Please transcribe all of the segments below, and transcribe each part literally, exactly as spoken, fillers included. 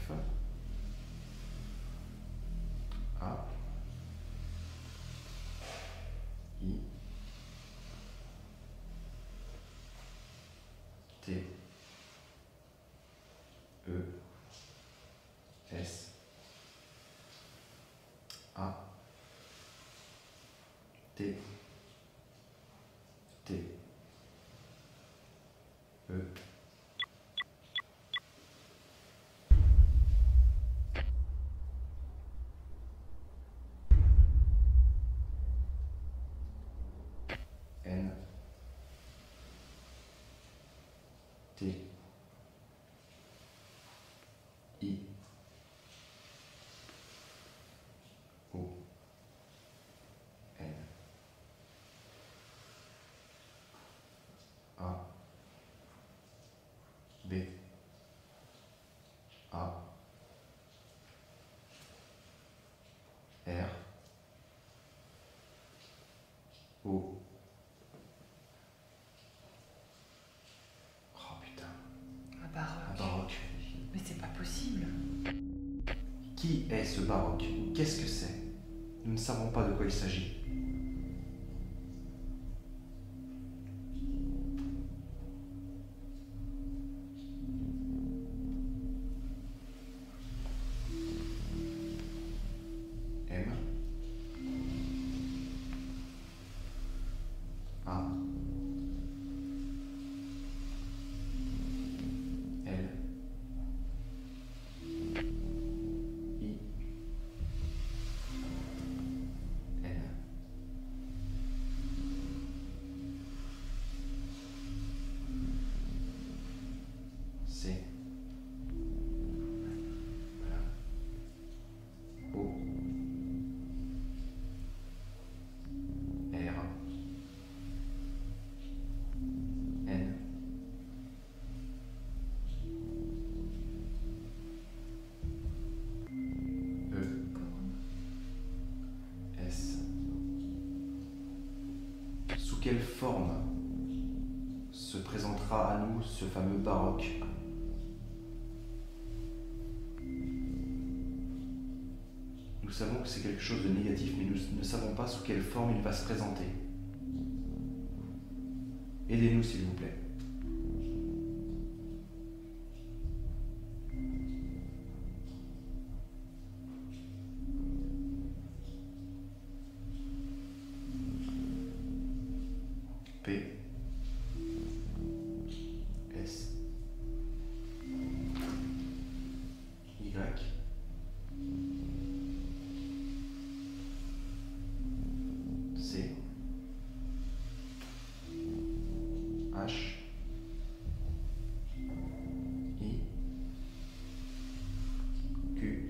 F, A, I, T, E, S, A, T, T, E, N, T, I, O, N, A, B, A, R, O. Oh putain. Un baroque. Un baroque. Mais c'est pas possible. Qui est ce baroque? Qu'est-ce que c'est? Nous ne savons pas de quoi il s'agit. M, A, L, I, N, C, voilà. O, R, N, E, S. Sous quelle forme se présentera à nous ce fameux baroque? Nous savons que c'est quelque chose de négatif, mais nous ne savons pas sous quelle forme il va se présenter. Aidez-nous, s'il vous plaît. P, S, Y, C, H, I, Q,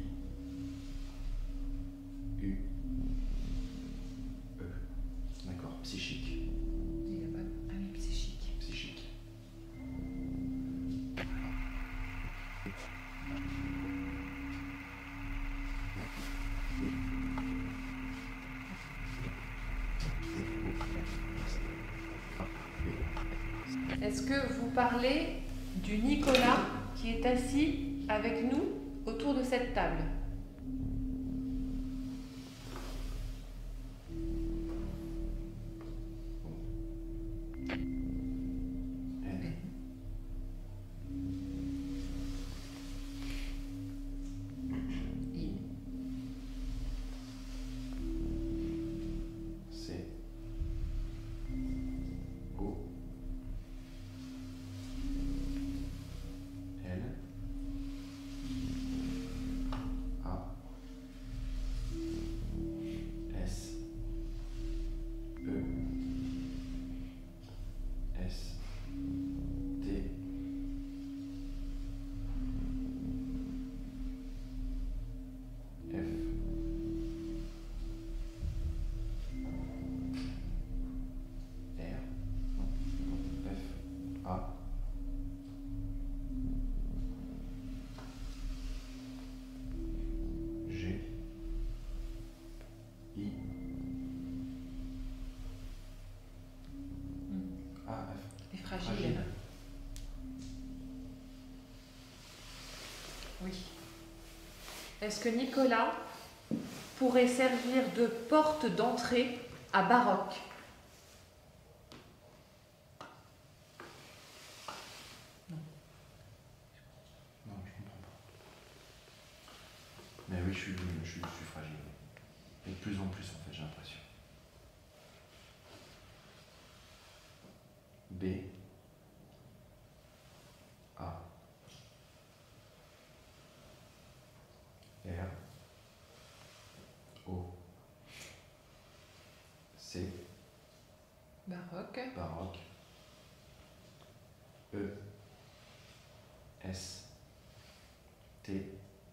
U, E. D'accord, psychique. Il y a pas... Ah oui, psychique. Psychique. Est-ce que vous parlez du Nicolas qui est assis avec nous autour de cette table? N, I, C, O, L, A, S, E, S, T, F, R, F, A, G, I, A, F. les fragiles. Fragile. Oui. Est-ce que Nicolas pourrait servir de porte d'entrée à baroque? Non, je comprends pas. Mais oui, je suis, je suis, je suis fragile. Et de plus en plus, en fait, j'ai l'impression. B. A. R. O. C. Baroque. Baroque. E. S. T.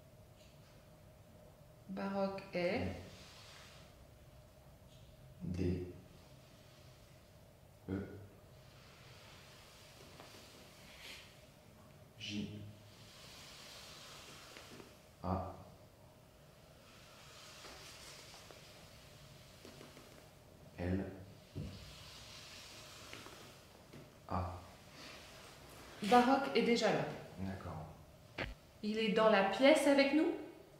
Baroque est. D. E. J. A. L. A. Baroque est déjà là. D'accord. Il est dans la pièce avec nous?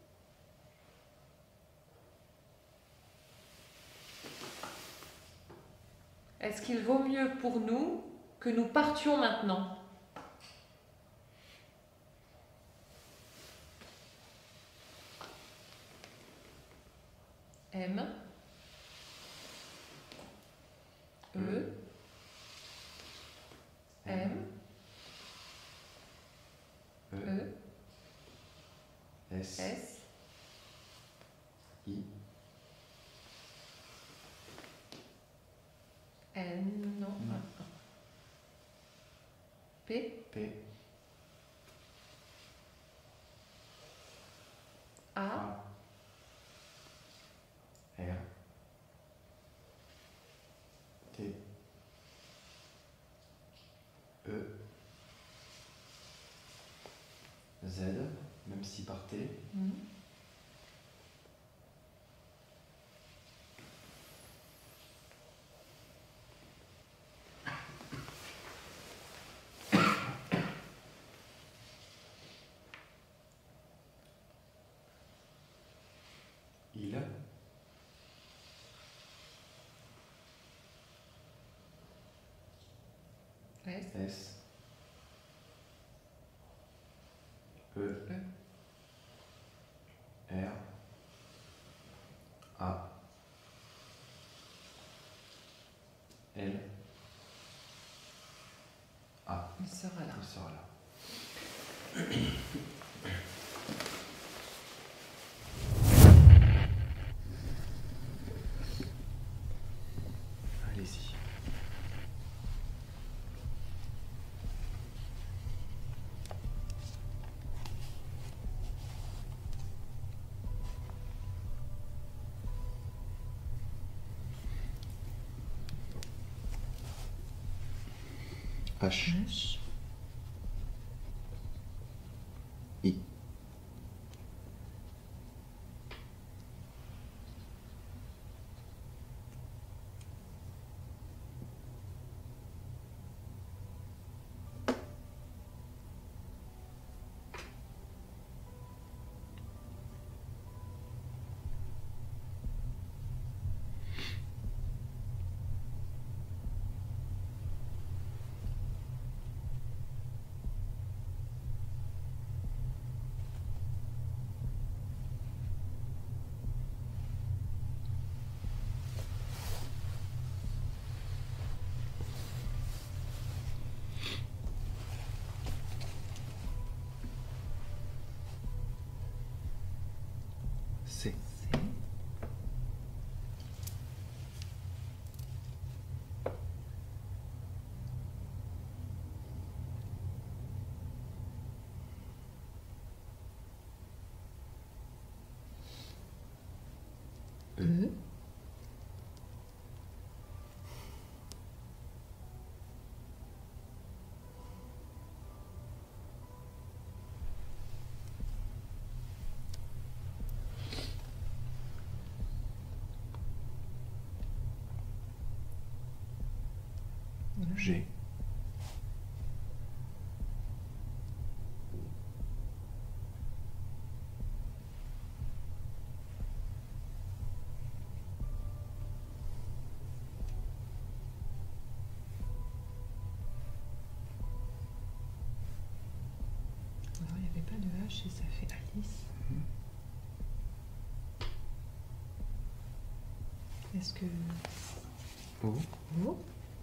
Est-ce qu'il vaut mieux pour nous que nous partions maintenant? M. E. M. E. E. S. S. I. N. Non. Non. P. P. A. A. R. T. E. Z, même si par T. Mm. Il. S. S. E. E. R. A. L. A. Il sera là. Il sera là. Allez-y. H. H. I. C. E. G. Alors, il n'y avait pas de H et ça fait Alice. Mhm. Est-ce que... O. O.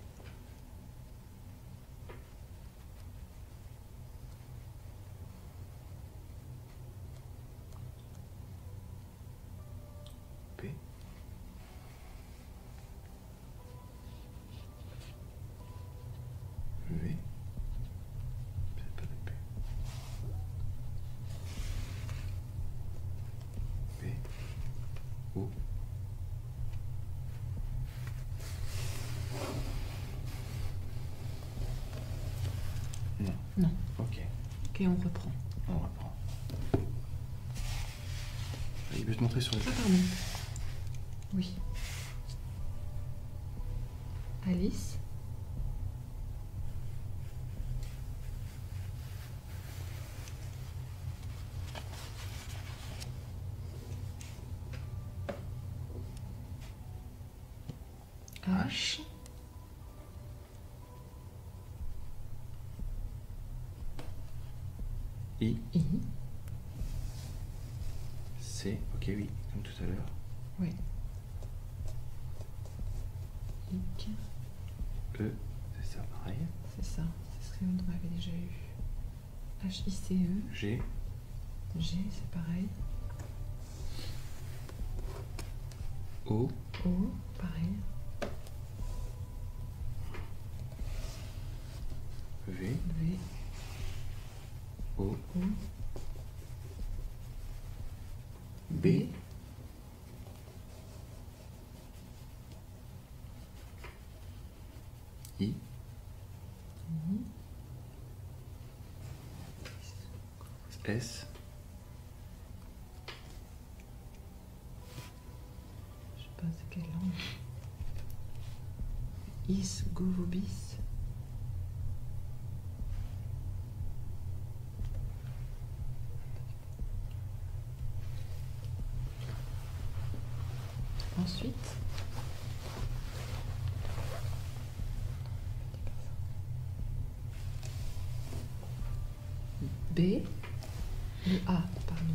P. V. Peut-être pas de P. P. O. Non. Non. Ok. Ok, on reprend. On reprend. Il veut te montrer sur les... Ah, pardon. Oui. Alice. H. I. I. C. Ok, oui, comme tout à l'heure. Oui. Ic. E. C'est ça, pareil. C'est ça. C'est ce qu'on avait déjà eu. H I C E. G. G, c'est pareil. O. O, pareil. V. V. O. O. B. I. I. S. Je sais pas c'est quelle langue. Is, go, vobis. Ensuite, B, le A, pardon.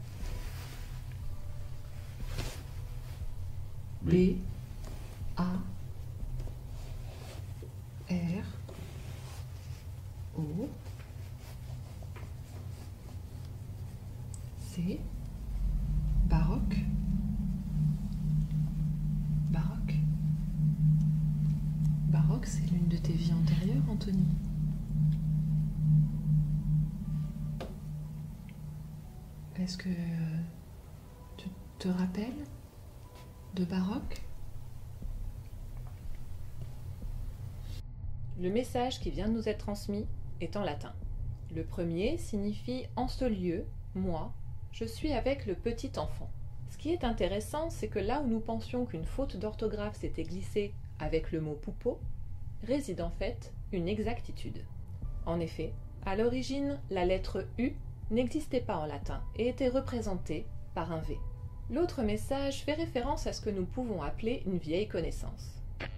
B, A, R, O, C, baroque. Baroque. Baroque, c'est l'une de tes vies antérieures, Anthony. Est-ce que tu te rappelles de baroque? Le message qui vient de nous être transmis est en latin. Le premier signifie « En ce lieu, moi, je suis avec le petit enfant ». Ce qui est intéressant, c'est que là où nous pensions qu'une faute d'orthographe s'était glissée avec le mot « poupeau », réside en fait une exactitude. En effet, à l'origine, la lettre U n'existait pas en latin et était représentée par un V. L'autre message fait référence à ce que nous pouvons appeler une vieille connaissance.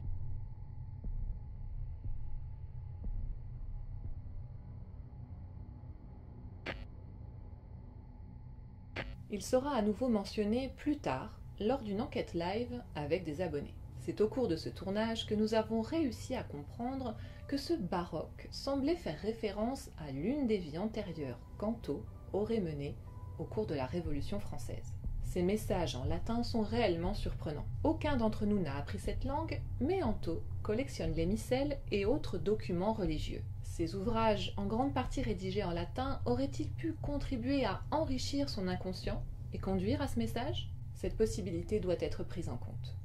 Il sera à nouveau mentionné plus tard lors d'une enquête live avec des abonnés. C'est au cours de ce tournage que nous avons réussi à comprendre que ce baroque semblait faire référence à l'une des vies antérieures qu'Anto aurait menées au cours de la Révolution française. Ces messages en latin sont réellement surprenants. Aucun d'entre nous n'a appris cette langue, mais Anto collectionne les missels et autres documents religieux. Ces ouvrages, en grande partie rédigés en latin, auraient-ils pu contribuer à enrichir son inconscient et conduire à ce message? Cette possibilité doit être prise en compte.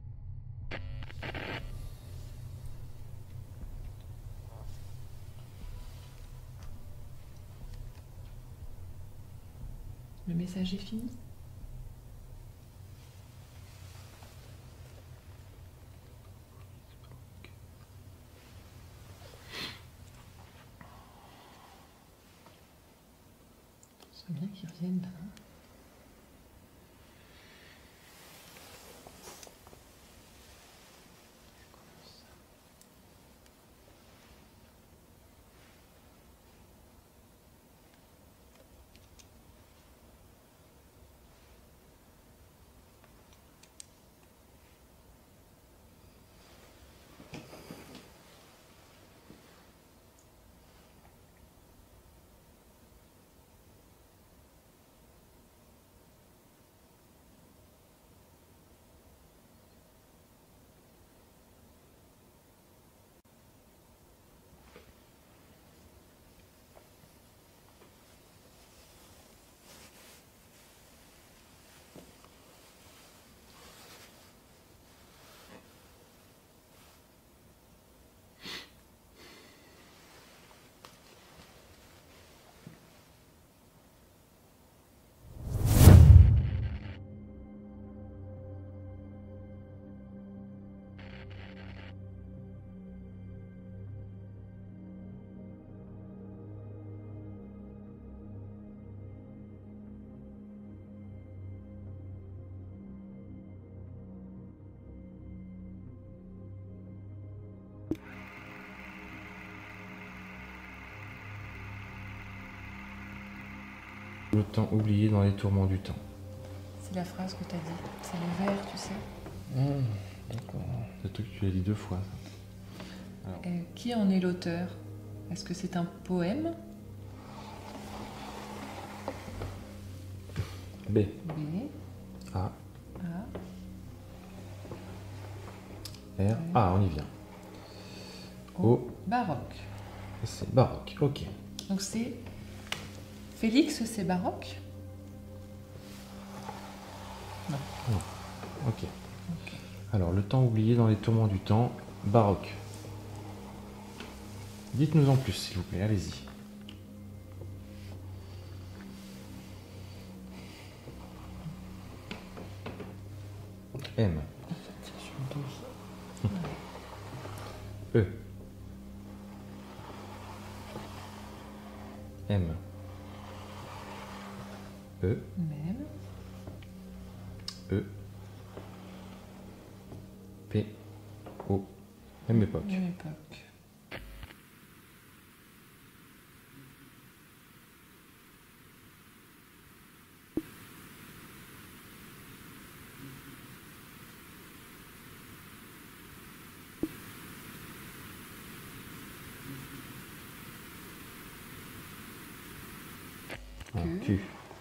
Le message est fini. C'est bien qu'ils reviennent là. Le temps oublié dans les tourments du temps. C'est la phrase que tu as dit. C'est le vers, tu sais. Mmh, d'accord. Le truc que tu l'as dit deux fois. Alors. Euh, qui en est l'auteur? Est-ce que c'est un poème? B. B. A. A. R. Ah, on y vient. O. O. Baroque. C'est baroque, ok. Donc c'est... Félix, c'est baroque? Non. Non. Ok. Ok. Alors, le temps oublié dans les tourments du temps, baroque. Dites-nous en plus, s'il vous plaît, allez-y. M. E. M. E. Même. E. P. O. Même époque. Même époque. Q.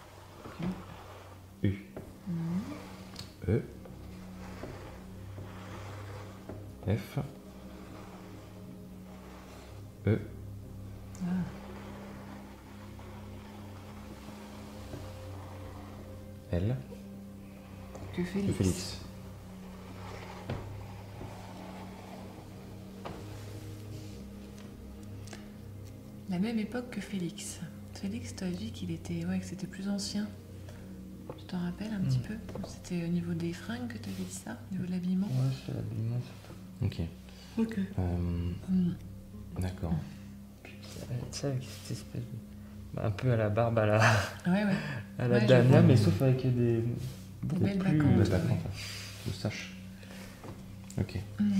U. E. F. E. Ah. L. Que Félix. Que Félix. La même époque que Félix. Félix, tu as dit qu'il était, ouais, que c'était plus ancien. Tu t'en rappelles un mmh. petit peu? C'était au niveau des fringues que tu avais dit ça? Au niveau de l'habillement? Ouais, c'est l'habillement. Ok. Ok. Euh, mmh. D'accord. Tu sais, avec cette espèce de... Bah, un peu à la barbe à la, ouais, ouais. à la ouais, Dana, mais sauf avec des... Beaucoup belles plus vacances. De ouais. Moustache. Ok. Mmh.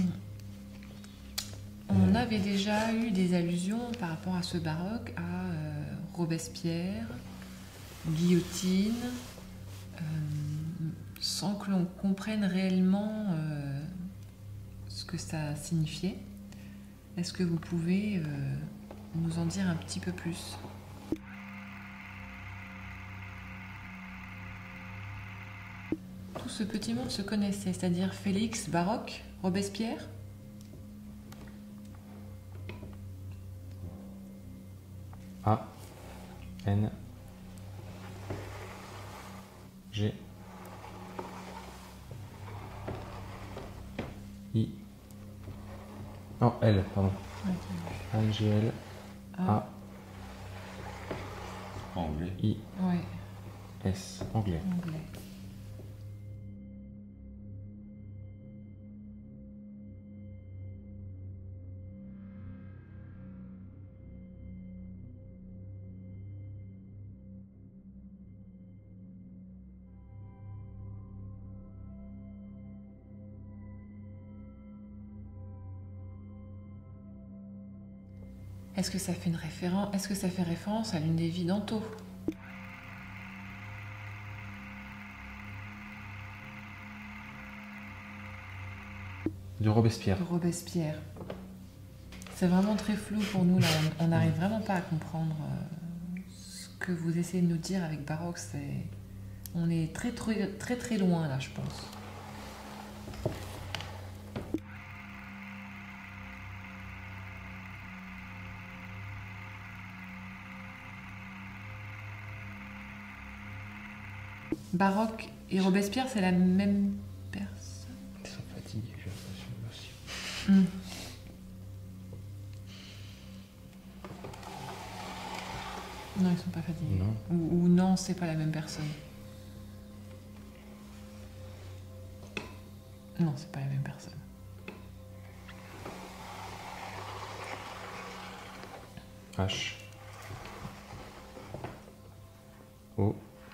On avait déjà eu des allusions par rapport à ce baroque à euh, Robespierre, guillotine, euh, sans que l'on comprenne réellement euh, ce que ça signifiait. Est-ce que vous pouvez euh, nous en dire un petit peu plus? Tout ce petit monde se connaissait, c'est-à-dire Félix, baroque, Robespierre. A. N. G. I. Non, L, pardon. Ouais, A, G, L. A. A. Anglais. I. Ouais. S. Anglais. Anglais. Est-ce que ça fait une référence, est-ce que ça fait référence à l'une des vies d'Anto? De Robespierre. De Robespierre. C'est vraiment très flou pour nous là. On n'arrive vraiment pas à comprendre euh, ce que vous essayez de nous dire avec baroque. C'est, on est très très très très loin là, je pense. Baroque et Robespierre, c'est la même personne. Ils sont fatigués, j'ai l'impression aussi. Mm. Non, ils sont pas fatigués. Non. Ou, ou non, c'est pas la même personne. Non, c'est pas la même personne. H. O.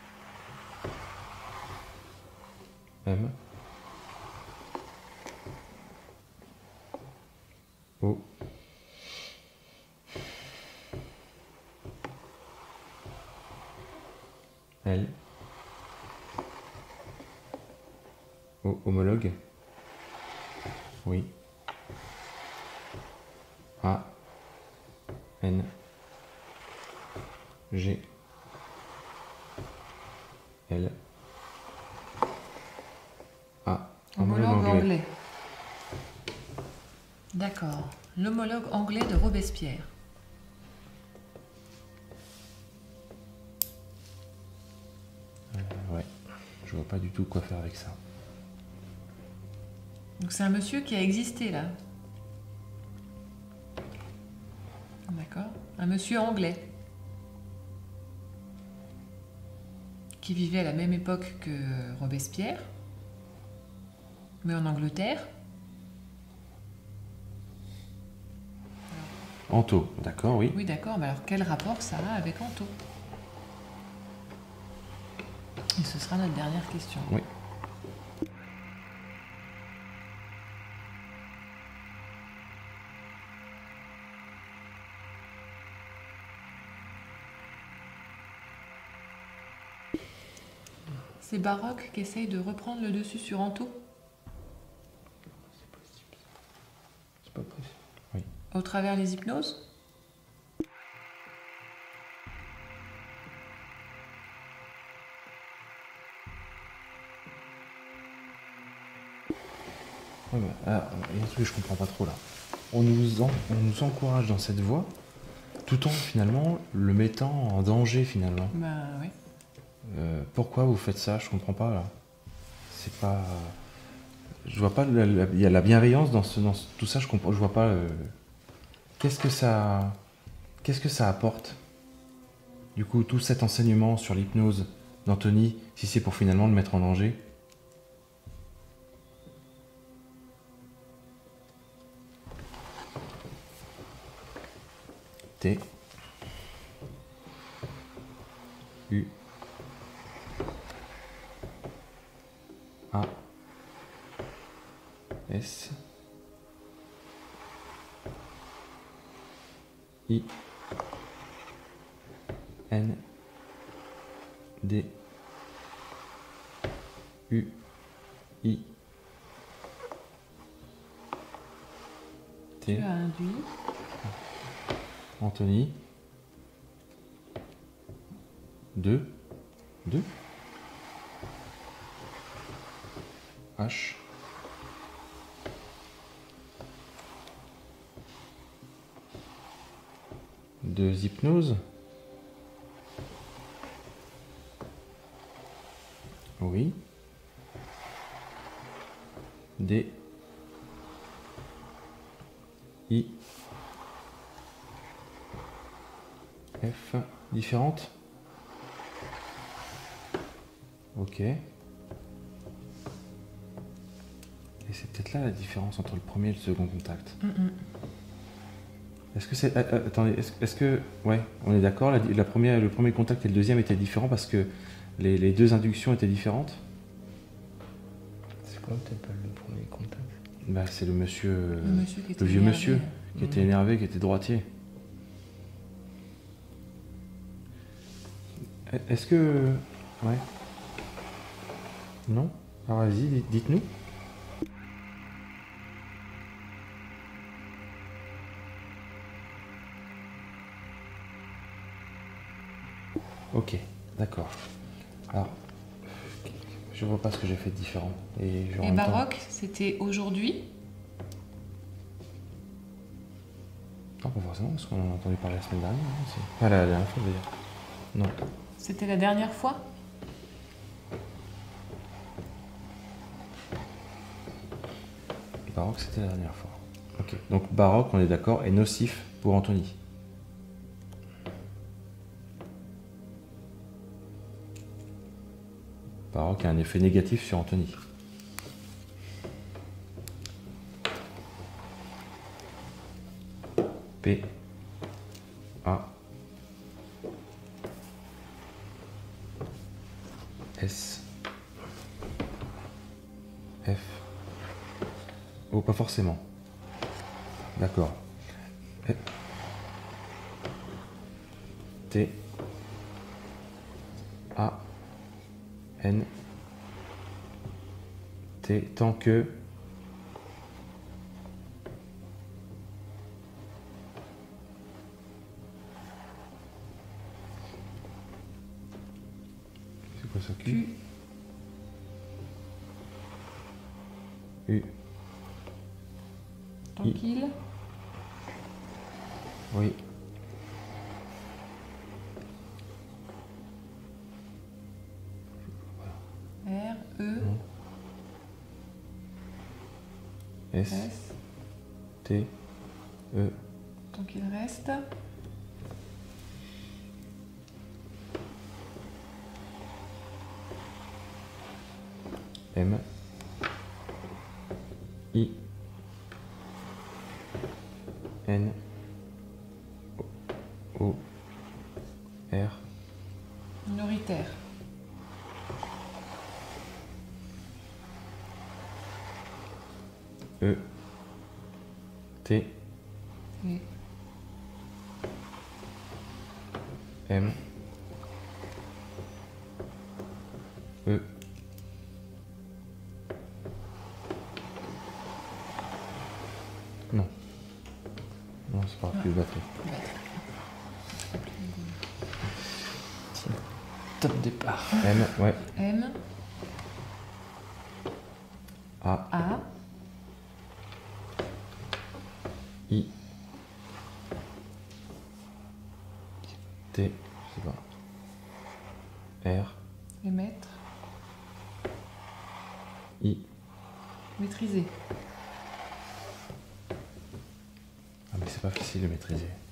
M. O. L. O homologue. Oui. A. N. G. L. A. Homologue anglais. anglais. D'accord. L'homologue anglais de Robespierre. Euh, ouais. Je vois pas du tout quoi faire avec ça. Donc c'est un monsieur qui a existé là. D'accord. Un monsieur anglais. Qui vivait à la même époque que Robespierre. Mais en Angleterre. Anto, d'accord, oui. Oui, d'accord. Mais alors quel rapport ça a avec Anto? Et ce sera notre dernière question. Oui. C'est Baroque qui essaye de reprendre le dessus sur Anto? C'est possible. C'est pas possible. Oui. Au travers les hypnoses? Ouais, bah, ah, il y a un truc que je comprends pas trop là. On nous, en- on nous encourage dans cette voie, tout en finalement le mettant en danger finalement. Bah oui. Euh, pourquoi vous faites ça? Je comprends pas là. C'est pas. Je vois pas. la- la- Il y a la bienveillance dans, ce, dans ce- tout ça. Je comprends. Je vois pas. euh, Qu'est-ce que ça. Qu'est-ce que ça apporte? Du coup, tout cet enseignement sur l'hypnose d'Anthony, si c'est pour finalement le mettre en danger. T. U. A. S. I. N. D. U. I. T. Tu as induit. Anthony. deux. deux. H. Deux hypnoses. Oui. D. I. F. Différentes. Ok. Et c'est peut-être là la différence entre le premier et le second contact. Mm -mm. Est-ce que c'est... euh, attendez, est-ce est-ce que... Ouais, on est d'accord, la, la première, le premier contact et le deuxième étaient différents parce que les, les deux inductions étaient différentes? C'est quoi peut-être pas le premier contact? Bah c'est le monsieur... Le, monsieur qui était le vieux énervé. monsieur qui était énervé, qui était droitier. Est-ce que... Ouais. Non? Alors vas-y, dites- dites-nous. Ok, d'accord. Alors, je vois pas ce que j'ai fait de différent. Et, je- en Et même temps- Baroque, c'était aujourd'hui. Non, pas forcément, parce qu'on en a entendu parler la semaine dernière. hein, c'est- Pas la dernière fois, je veux dire. Non. C'était la dernière fois. Baroque, c'était la dernière fois. Ok, donc Baroque, on est d'accord, est nocif pour Anthony. Baroque a un effet négatif sur Anthony. P. A. S. F. Oh, pas forcément. D'accord. F. T. A. N, T, tant que c'est quoi ça? Q, Q, U, tranquille. oui, R, E, S, S, T, E, tant qu'il reste. M, I, N, O, R, Minoritaire. E, T, Et M, E, non, non c'est pas plus batterie. Top départ. M, ouais, M, A, A, I, T, je sais pas, R, émettre, I, maîtriser. ah mais c'est pas facile de maîtriser.